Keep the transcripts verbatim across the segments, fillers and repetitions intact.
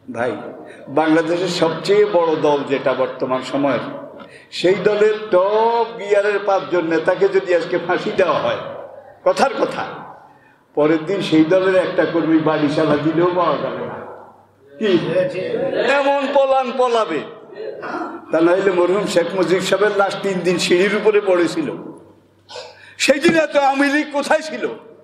ভাই, বাংলাদেশের সবচেয়ে বড় দল যেটা বর্তমান সময়ের, সেই দলের টপ গিয়ারের পাঁচজন নেতাকে যদি আজকে ফাঁসি দেওয়া হয়, কথার কথা, পরের দিন সেই দলের একটা কর্মী বাড়ি চালা দিলেও পাওয়া যাবে না। কি এমন পলান পলাবে? তা নাহলে মরহুম শেখ মুজিব সাহেবের লাশ তিন দিন সিঁড়ির উপরে পড়েছিল, সেই দিন এত আওয়ামী লীগ কোথায় ছিল?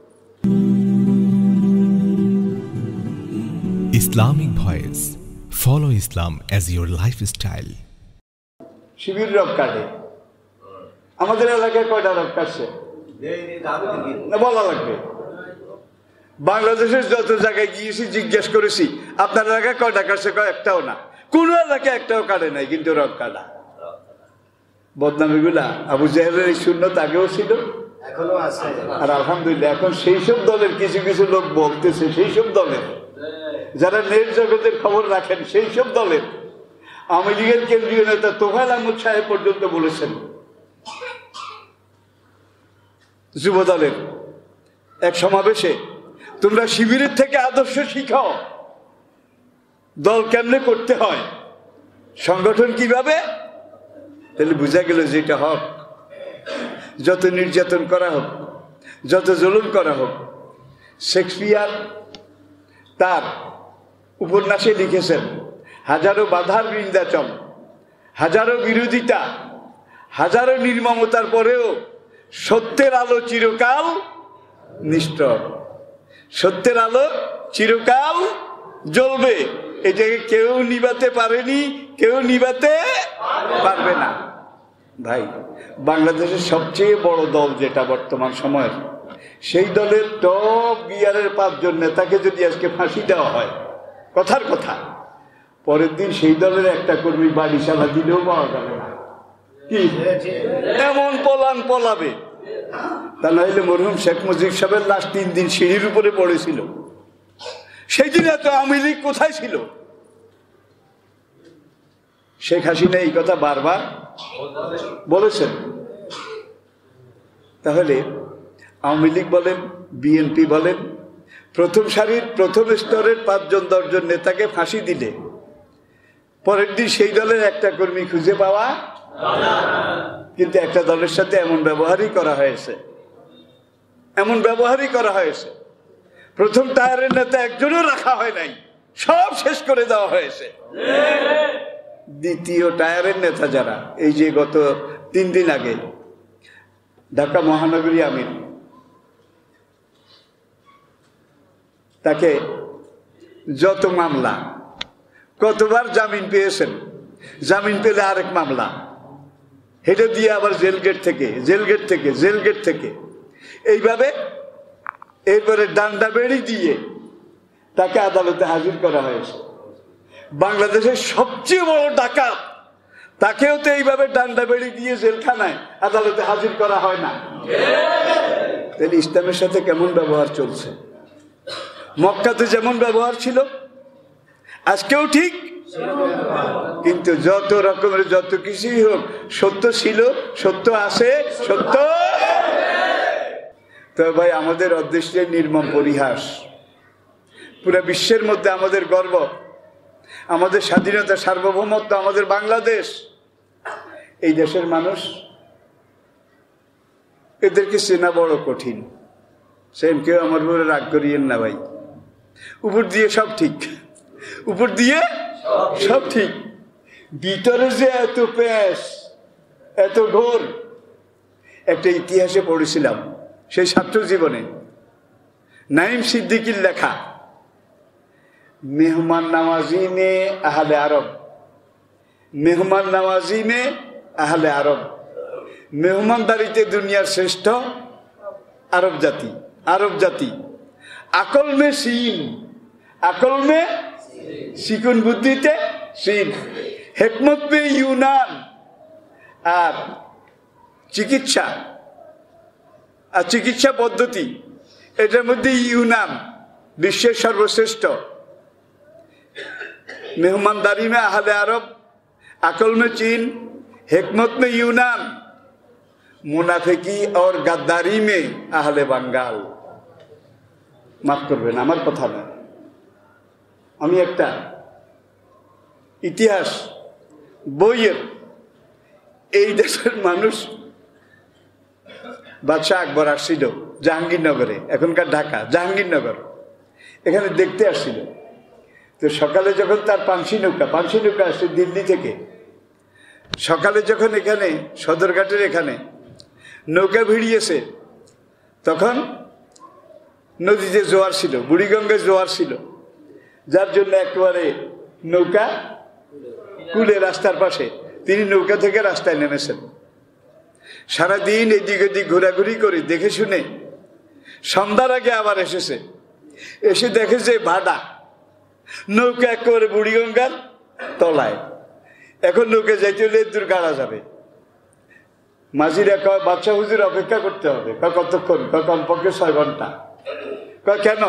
Islamic Voice. Follow Islam as your lifestyle. শিবির রব কাটে। আমাদের এলাকায় কয়টা রব কাটছে না বলা লাগবে? বাংলাদেশের যত জায়গায় গিয়েছি জিজ্ঞেস করেছি, আপনার এলাকায় কয়টা কাটছে? একটাও না। কোন এলাকায় একটাও কাটে নাই, কিন্তু রব কাটা। বদনামিগুলা আবু জাহেলের এই শূন্যত আগেও ছিল, এখনো আছে। আর আলহামদুলিল্লাহ এখন সেই সব দলের কিছু কিছু লোক বলতেছে, সেই সব দলের যারা নেট জগতের খবর রাখেন, সেই সব দলের আওয়ামী লীগের কেন্দ্রীয় নেতা তোফায়েল আহমদ সাহেব পর্যন্ত বলেছেন, যুব দলের এক সমাবেশে, তোমরা শিবিরের থেকে আদর্শ শিখাও, দল কেমনে করতে হয়, সংগঠন কিভাবে। তাহলে বোঝা গেল যে এটা হক। যত নির্যাতন করা হোক, যত জুলুম করা হোক, শেক্সপিয়ার তার উপন্যাসে লিখেছেন, হাজারো বাধার বিন্ধ্যাচল, হাজারো বিরোধিতা, হাজারো নির্মমতার পরেও সত্যের আলো চিরকাল নিষ্ঠুর। সত্যের আলো চিরকাল জ্বলবে, এটাকে কেউ নিভাতে পারেনি, কেউ নিভাতে পারবে না। ভাই, বাংলাদেশের সবচেয়ে বড় দল যেটা বর্তমান সময়ের, সেই দলের টপ গিয়ারের পাঁচজন নেতাকে যদি আজকে ফাঁসি দেওয়া হয়, কথার কথা, পরের দিন সেই দলের একটা কর্মী বাড়ি চালা দিলেও পাওয়া যাবে না। কি এমন পলান পলাবে? তা নাহলে মরহুম শেখ মুজিব সাহেবের লাশ তিন দিন সিঁড়ির উপরে পড়েছিল, সেই দিন এত আওয়ামী লীগ কোথায় ছিল? শেখ হাসিনা এই কথা বারবার বলেছেন। তাহলে আওয়ামী লীগ বলেন, বিএনপি বলেন, প্রথম সারির প্রথম স্তরের পাঁচজন দশজন নেতাকে ফাঁসি দিলে পরের দিন সেই দলের একটা কর্মী খুঁজে পাওয়া, কিন্তু একটা দলের সাথে এমন ব্যবহারই করা হয়েছে, এমন ব্যবহারই করা হয়েছে। প্রথম টায়ারের নেতা একজনও রাখা হয় নাই, সব শেষ করে দেওয়া হয়েছে। দ্বিতীয় টায়ারের নেতা যারা, এই যে গত তিন দিন আগে ঢাকা মহানগরী আমির, তাকে যত মামলা, কতবার জামিন পেয়েছেন, জামিন পেলে আরেক মামলা, হেঁটে দিয়ে আবার জেল গেট থেকে জেল গেট থেকে জেল গেট থেকে এইভাবে, এরপরে ডান্ডা বেড়ি দিয়ে তাকে আদালতে হাজির করা হয়েছে। বাংলাদেশের সবচেয়ে বড় ডাকাত, তাকেও তো এইভাবে ডান্ডা বেড়ি দিয়ে জেলখানায় আদালতে হাজির করা হয় না। তাহলে ইসলামের সাথে কেমন ব্যবহার চলছে? মক্কাতে যেমন ব্যবহার ছিল আজকেও ঠিক, কিন্তু যত রকমের যত কিছুই হোক, সত্য ছিল, সত্য আছে, সত্য। তো ভাই, আমাদের অদৃষ্টের নির্মম পরিহাস, পুরো বিশ্বের মধ্যে আমাদের গর্ব, আমাদের স্বাধীনতা, সার্বভৌমত্ব, আমাদের বাংলাদেশ। এই দেশের মানুষ, এদেরকে চেনা বড় কঠিন। সেম কেউ আমার উপরে রাগ করিয়েন না ভাই, উপর দিয়ে সব ঠিক, উপর দিয়ে সব ঠিক, ভিতরে যে এত প্যাস, এত ঘোর। একটা ইতিহাসে পড়েছিলাম সেই ছাত্র জীবনে, নাইম সিদ্দিকীর লেখা, মেহমান নওয়াজি মে আহলে আরব, মেহমান নওয়াজি মে আহলে আরব, মেহমানদারিতে দুনিয়ার শ্রেষ্ঠ আরব জাতি, আরব জাতি। আকল মে সিন, আকল মে সিকুন, বুদ্ধিতে সিন, হেকমত মে ইউনান, আর চিকিৎসা আর চিকিৎসা পদ্ধতি, এটার মধ্যে ইউনান বিশ্বের সর্বশ্রেষ্ঠ। मेहमानदारी में अहले अरब, अकल में चीन, हिकमत में यूनान, मुनाफिकी और गद्दारी में अहले बंगाल। माफ करबेन आमार कथा ना, आमी एकटा ইতিহাস বইয়ের এই দেশের মানুষ বাদশাহ আকবর আসছিল জাহাঙ্গীরনগরে, এখনকার ঢাকা জাহাঙ্গীরনগর, এখানে দেখতে আসছিল। তো সকালে যখন তার পানসি নৌকা পানসি নৌকা আসছে দিল্লি থেকে, সকালে যখন এখানে সদরঘাটের এখানে নৌকা ভিড়িয়েছে, তখন নদীতে জোয়ার ছিল, বুড়িগঙ্গায় জোয়ার ছিল, যার জন্য একেবারে নৌকা কুলে রাস্তার পাশে, তিনি নৌকা থেকে রাস্তায় নেমেছেন। সারাদিন এদিক ওদিক ঘোরাঘুরি করে দেখে শুনে সন্ধ্যার আগে আবার এসেছে, এসে দেখেছে ভাড়া নৌকা একেবারে বুড়িগঙ্গার তলায়। এখন নৌকা যাইতে হলে দূর গাড়া যাবে। মাঝিরা কয় বাদশাহ হুজুর অপেক্ষা করতে হবে। কয় কতক্ষণ? কয় কমপক্ষে ছয় ঘন্টা। কয় কেন?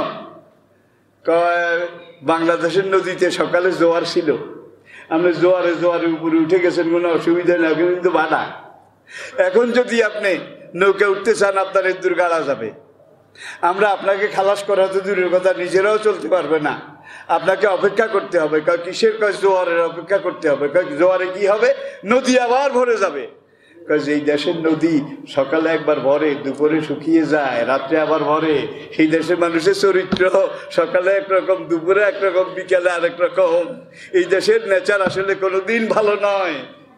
কয় বাংলাদেশের নদীতে সকালে জোয়ার ছিল, আপনি জোয়ারে জোয়ারে উপরে উঠে গেছেন, কোনো অসুবিধা নেই, কিন্তু বাধা। এখন যদি আপনি নৌকা উঠতে চান আপনার এর দূর গাড়া যাবে। আমরা আপনাকে খালাস করা তো দূরের কথা, নিজেরাও চলতে পারবে না, আপনাকে অপেক্ষা করতে হবে। কয় কিসের? কয় জোয়ারের অপেক্ষা করতে হবে। কয় জোয়ারে কি হবে? নদী আবার ভরে যাবে। কয় যে এই দেশের নদী সকালে একবার ভরে, দুপুরে শুকিয়ে যায়, রাত্রে আবার ভরে। সেই দেশের মানুষের চরিত্র সকালে একরকম, দুপুরে একরকম, বিকালে আরেক রকম। এই দেশের নেচার আসলে কোনোদিন ভালো নয়।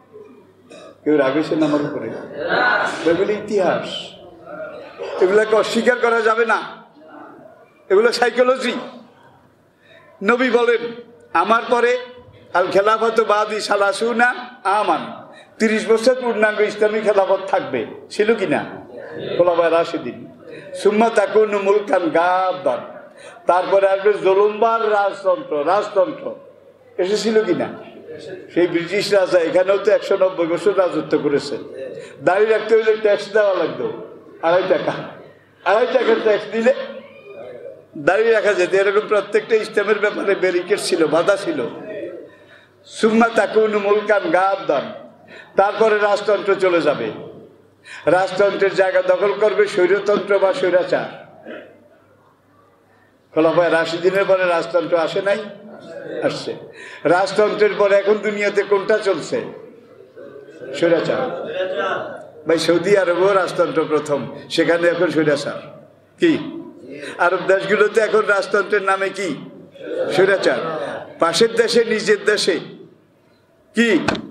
কেউ রাগেছেন আমার উপরে? এগুলো ইতিহাস, এগুলাকে অস্বীকার করা যাবে না, এগুলো সাইকোলজি। নবী বলেন আমার পরে আল খেলাফত বাদি সালাসুনা আমান, তিরিশ বছর পূর্ণাঙ্গ ইসলামী খেলাফত থাকবে। ছিল কিনা? খোলাফায়ে রাশিদিন। সুম্মা তাকুনু মুলকান গাদ্দান, তারপরে আসবে জুলুমবার রাজতন্ত্র। রাজতন্ত্র এসেছিল কিনা? সেই ব্রিটিশ রাজা এখানেও তো একশো নব্বই বছর রাজত্ব করেছে। দাঁড়িয়ে রাখতে হইলে ট্যাক্স দেওয়া লাগতো, আড়াই টাকা আড়াই টাকার ট্যাক্স দিলে দাঁড়িয়ে রাখা যেত। এরকম প্রত্যেকটা ইসলামের ব্যাপারে ব্যারিকেড ছিল, বাধা ছিল। সুম্মা তাকুনু মুলকান গাদ্দান, তারপরে রাজতন্ত্র চলে যাবে। রাজতন্ত্রের জায়গা দখল করবে স্বৈরতন্ত্র বা স্বৈরাচার। খোলাফায়ে রাশিদিনের পরে রাজতন্ত্র আসে নাই? আসছে। রাজতন্ত্রের পরে এখন দুনিয়াতে কোনটা চলছে? স্বৈরাচার। ভাই সৌদি আরবও রাজতন্ত্র প্রথম, সেখানে এখন স্বৈরাচার। কি আরব দেশগুলোতে এখন রাজতন্ত্রের নামে কি? স্বৈরাচার। পাশের দেশে, নিজের দেশে কি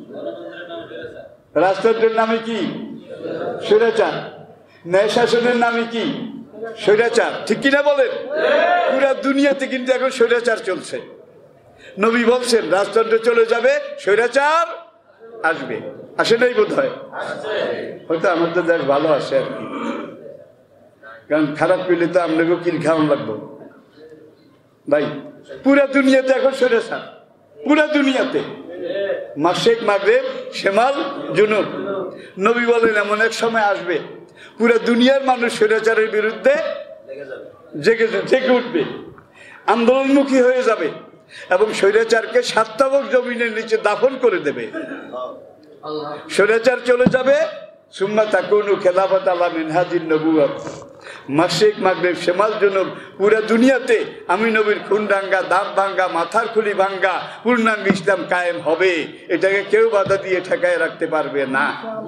রাজতন্ত্রের নামে কি? স্বৈরাচার। ন্যায় শাসনের নামে কি? স্বৈরাচার। ঠিক কিনা বলেন? পুরা দুনিয়াতে কিন্তু এখন স্বৈরাচার চলছে। নবী বলছেন রাজতন্ত্র চলে যাবে, স্বৈরাচার আসবে। আসে নাই বোধ হয়? হয়তো আমাদের দেশ ভালো আসে আর কি, কারণ খারাপ পেলে তো আপনাকেও কিল খাওয়ান লাগবো। ভাই পুরা দুনিয়াতে এখন স্বৈরাচার, পুরা দুনিয়াতে, মাশরিক মাগরিব শিমাল জুনুব। নবী বলেন এমন এক সময় আসবে পুরা দুনিয়ার মানুষ স্বৈরাচারের বিরুদ্ধে জেগে জেগে উঠবে, আন্দোলনমুখী হয়ে যাবে এবং স্বৈরাচারকে সাতটাবক জমিনের নিচে দাফন করে দেবে। স্বৈরাচার চলে যাবে। সুম্মা তাকুনু খেলাফত আলা মিনহাজিন নবুওয়াত, মাশরিক মাগরিব শিমাল জুনুব, পুরা দুনিয়াতে আমি নবীর খুন ভাঙ্গা, দাঁত ভাঙ্গা, মাথার খুলি ভাঙ্গা পূর্ণাঙ্গ ইসলাম কায়েম হবে। এটাকে কেউ বাধা দিয়ে ঠেকায় রাখতে পারবে না।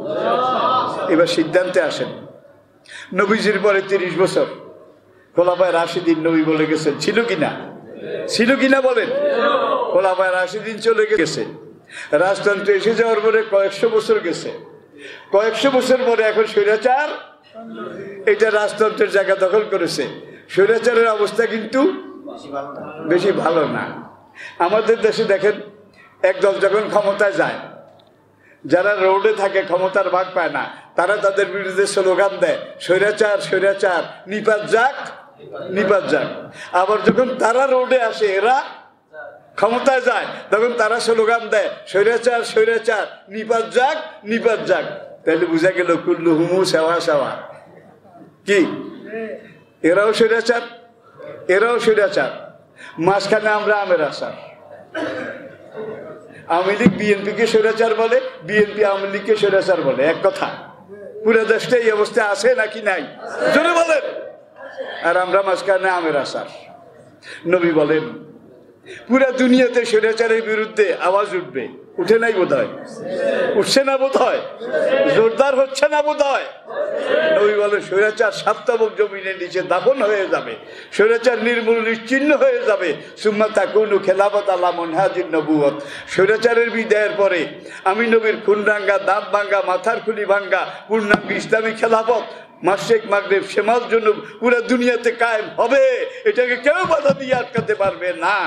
এবার সিদ্ধান্তে আসেন। নবীজির পরে তিরিশ বছর খোলাফায়ে রাশিদিন নবী বলে গেছেন, ছিল কিনা? ছিল কিনা বলেন? খোলাফায়ে রাশিদিন চলে গেছে, রাজতন্ত্র এসে যাওয়ার পরে কয়েকশো বছর গেছে। কয়েকশো বছর পরে এখন স্বৈরাচার এটা রাজতন্ত্রের জায়গা দখল করেছে। স্বৈরাচারের অবস্থা কিন্তু বেশি ভালো না। আমাদের দেশে দেখেন একদল যখন ক্ষমতায় যায়, যারা রোডে থাকে ক্ষমতার ভাগ পায় না, তারা তাদের বিরুদ্ধে স্লোগান দেয় স্বৈরাচার স্বৈরাচার, নিপাত যাক নিপাত যাক। আবার যখন তারা রোডে আসে, এরা ক্ষমতায় যায়, তখন তারা স্লোগান দেয় স্বৈরাচার স্বৈরাচার, নিপাত যাক নিপাত যাক। তাহলে বুঝা গেল কুল্লু হুমু সেওয়া সেওয়া। কি এরাও স্বৈরাচার, এরাও স্বৈরাচার। মাঝখানে আমরা আমের আসার। আওয়ামী লীগ বিএনপিকে স্বৈরাচার বলে, বিএনপি আওয়ামী লীগকে স্বৈরাচার বলে, এক কথা। পুরো দেশটা এই অবস্থায় আছে নাকি নাই? জোরে বলেন। আর আমরা মাঝখানে আমের আসার। নবী বলেন পুরা দুনিয়াতে স্বৈরাচারের বিরুদ্ধে আওয়াজ উঠবে, উঠে নাই বোধ হয়, উঠছে না বোধ হয়, জোরদার হচ্ছে না বোধ হয়। নবী বলে স্বৈরাচার সাতটাবক জমিনের নিচে দাফন হয়ে যাবে, স্বৈরাচার নির্মূল নিশ্চিহ্ন হয়ে যাবে। সুম্মা তাকুনু খেলাফত আলা মানহাজিন নবুয়ত। স্বৈরাচারের বিদায়ের পরে আমি নবীর খুন ভাঙ্গা, দাঁত ভাঙ্গা, মাথার খুলি ভাঙ্গা পূর্ণাঙ্গ ইসলামী খেলাফত মাশরিক মাগরিব শেমাল জন্য পুরো দুনিয়াতে কায়েম হবে। এটাকে কেউ বাধা দিয়ে আটকাতে পারবে না।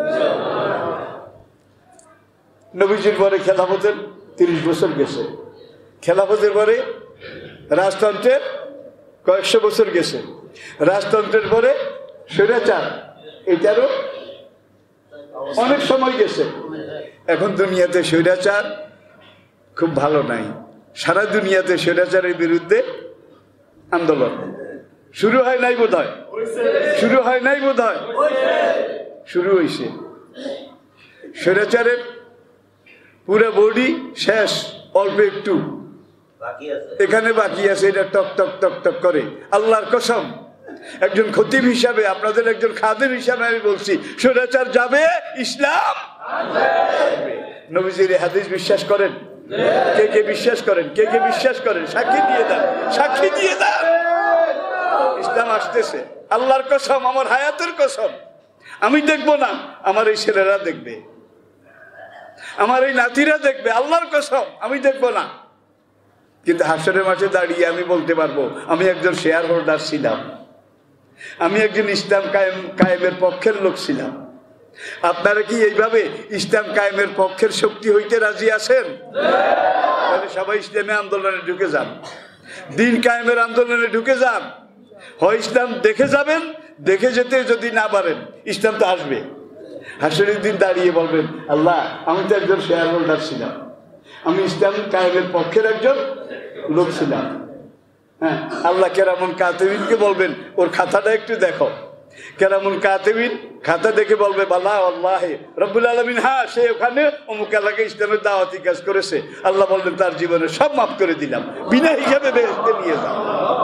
নবীজির পরে খেলাফতের তিরিশ বছর গেছে, খেলাফতের পরে রাজতন্ত্রের কয়েকশো বছর গেছে, রাজতন্ত্রের পরে স্বৈরাচার, এটারও অনেক সময় গেছে। এখন দুনিয়াতে স্বৈরাচার খুব ভালো নাই, সারা দুনিয়াতে স্বৈরাচারের বিরুদ্ধে আন্দোলন শুরু হয় নাই বোধ হয়, শুরু হয় নাই বোধ হয়, শুরু হয়েছে। স্বৈরাচারের পুরো বডি শেষ, অল্প একটু এখানে বাকি আছে, এটা টক টক টক টক করে। আল্লাহর কসম, একজন খতিব হিসাবে, আপনাদের একজন খাদেম হিসাবে আমি বলছি, স্বৈরাচার যাবে, ইসলাম। নবীজির হাদিস বিশ্বাস করেন? কে কে বিশ্বাস করেন? কে কে বিশ্বাস করেন? সাক্ষী দিয়ে দেন, সাক্ষী দিয়ে দেন। ইসলাম আসতেছে, আল্লাহর কসম, আমার হায়াতের কসম। আমি দেখবো না, আমার এই ছেলেরা দেখবে, আমার এই নাতিরা দেখবে, আল্লাহর কসম আমি দেখবো না। কিন্তু হাসরের মাঠে দাঁড়িয়ে আমি বলতে পারবো আমি একজন শেয়ার হোল্ডার ছিলাম, আমি একজন ইসলাম কায়েম কায়েমের পক্ষের লোক ছিলাম। আপনারা কি এইভাবে ইসলাম কায়েমের পক্ষের শক্তি হইতে রাজি আছেন? তাহলে সবাই ইসলামী আন্দোলনে ঢুকে যান, দিন কায়েমের আন্দোলনে ঢুকে যান। হয় ইসলাম দেখে যাবেন, দেখে যেতে যদি না পারেন ইসলাম তো আসবে। হাসরের দিন দাঁড়িয়ে বলবেন, আল্লাহ আমি তো একজন শেয়ার হোল্ডার ছিলাম, আমি ইসলাম কায়েমের পক্ষের একজন লোক ছিলাম। হ্যাঁ, আল্লাহ কেরামুন কাতিবিনকে বলবেন ওর খাতাটা একটু দেখো। কেরামুন কাতিবিন খাতা দেখে বলবে, বালা আল্লাহ রব্বুল আলামিন, হ্যাঁ সে ওখানে অমুক এলাকায় ইসলামের দাওয়াতি কাজ করেছে। আল্লাহ বলবেন তার জীবনে সব মাফ করে দিলাম, বিনা হিসাবে বেহেশতে নিয়ে যাও।